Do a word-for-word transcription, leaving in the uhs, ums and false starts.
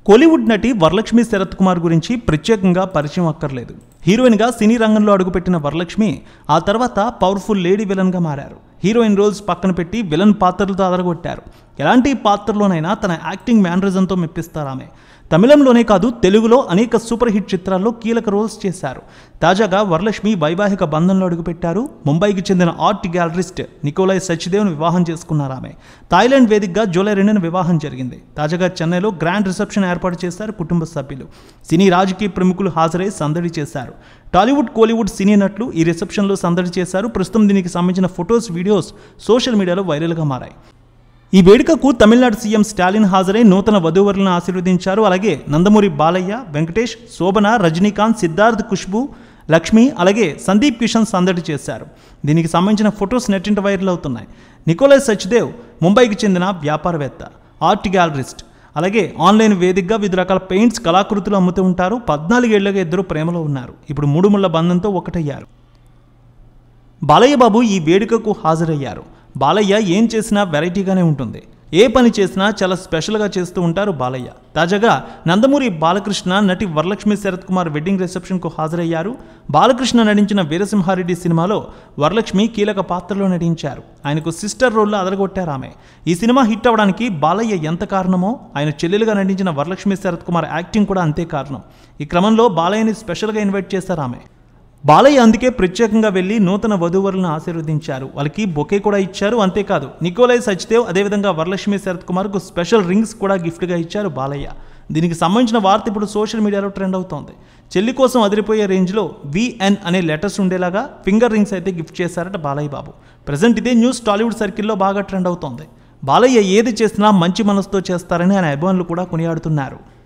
కోలీవుడ్ నటి వరలక్ష్మి శరత్ కుమార్ గురించి ప్రత్యేకంగా పరిచయం అక్కర్లేదు. హీరోయిన్గా సినీ రంగంలో అడుగుపెట్టిన వరలక్ష్మి ఆ తర్వాత పవర్ఫుల్ లేడీ విలన్గా మారారు. హీరోయిన్ రోల్స్ పక్కన పెట్టి విలన్ పాత్రలతో అదరగొట్టారు. ఎలాంటి పాత్రలోనైనా తన యాక్టింగ్ మ్యానరిజంతో మెప్పిస్తారు ఆమె. తమిళంలోనే కాదు తెలుగులో అనేక సూపర్ హిట్ చిత్రాల్లో కీలక రోల్స్ చేశారు. తాజాగా వరలక్ష్మి వైవాహిక బంధంలో అడుగుపెట్టారు. ముంబైకి చెందిన ఆర్ట్ గ్యాలరిస్ట్ నికోలై సచ్దేవ్ను వివాహం చేసుకున్నారు ఆమె. థాయిలాండ్ వేదికగా జూలై రెండున వివాహం జరిగింది. తాజాగా చెన్నైలో గ్రాండ్ రిసెప్షన్ ఏర్పాటు చేశారు కుటుంబ సభ్యులు. సినీ రాజకీయ ప్రముఖులు హాజరై సందడి చేశారు. టాలీవుడ్ కోలీవుడ్ సినీ నటులు ఈ రిసెప్షన్లో సందడి చేశారు. ప్రస్తుతం దీనికి సంబంధించిన ఫొటోస్ వీడియోస్ సోషల్ మీడియాలో వైరల్గా మారాయి. ఈ వేడుకకు తమిళనాడు సీఎం స్టాలిన్ హాజరై నూతన వధూవరులను ఆశీర్వదించారు. అలాగే నందమూరి బాలయ్య, వెంకటేష్, శోభన, రజనీకాంత్, సిద్ధార్థ్, ఖుష్బు, లక్ష్మి, అలాగే సందీప్ కిషన్ సందడి చేశారు. దీనికి సంబంధించిన ఫొటోస్ నెట్టింట వైరల్ అవుతున్నాయి. నికోలై సచ్దేవ్ ముంబైకి చెందిన వ్యాపారవేత్త, ఆర్ట్ గ్యాలరిస్ట్, అలాగే ఆన్లైన్ వేదికగా వివిధ రకాల పెయింట్స్, కళాకృతులు అమ్ముతూ ఉంటారు. పద్నాలుగేళ్లుగా ఇద్దరు ప్రేమలో ఉన్నారు. ఇప్పుడు మూడు ముళ్ల బంధంతో ఒకటయ్యారు. బాలయ్య బాబు ఈ వేడుకకు హాజరయ్యారు. బాలయ్య ఏం చేసినా వెరైటీగానే ఉంటుంది. ఏ పని చేసినా చాలా స్పెషల్గా చేస్తూ ఉంటారు బాలయ్య. తాజాగా నందమూరి బాలకృష్ణ నటి వరలక్ష్మి శరత్ కుమార్ వెడ్డింగ్ రిసెప్షన్కు హాజరయ్యారు. బాలకృష్ణ నటించిన వీరసింహారెడ్డి సినిమాలో వరలక్ష్మి కీలక పాత్రలో నటించారు. ఆయనకు సిస్టర్ రోల్లో అదరగొట్టారు ఆమె. ఈ సినిమా హిట్ అవ్వడానికి బాలయ్య ఎంత కారణమో ఆయన చెల్లెలుగా నటించిన వరలక్ష్మి శరత్ కుమార్ యాక్టింగ్ కూడా అంతే కారణం. ఈ క్రమంలో బాలయ్యని స్పెషల్గా ఇన్వైట్ చేశారు ఆమె. బాలయ్య అందుకే ప్రత్యేకంగా వెళ్లి నూతన వధూవరులను ఆశీర్వదించారు. వాళ్ళకి బొకే కూడా ఇచ్చారు. అంతేకాదు నికోలై సచ్దేవ్ అదేవిధంగా వరలక్ష్మి శరత్ కుమార్కు స్పెషల్ రింగ్స్ కూడా గిఫ్ట్గా ఇచ్చారు బాలయ్య. దీనికి సంబంధించిన వార్త ఇప్పుడు సోషల్ మీడియాలో ట్రెండ్ అవుతోంది. చెల్లి కోసం అదిరిపోయే రేంజ్లో విఎన్ అనే లెటర్స్ ఉండేలాగా ఫింగర్ రింగ్స్ అయితే గిఫ్ట్ చేశారట బాలయ్య బాబు. ప్రజెంట్ ఇదే న్యూస్ టాలీవుడ్ సర్కిల్లో బాగా ట్రెండ్ అవుతోంది. బాలయ్య ఏది చేసినా మంచి మనసుతో చేస్తారని ఆయన అభిమానులు కూడా కొనియాడుతున్నారు.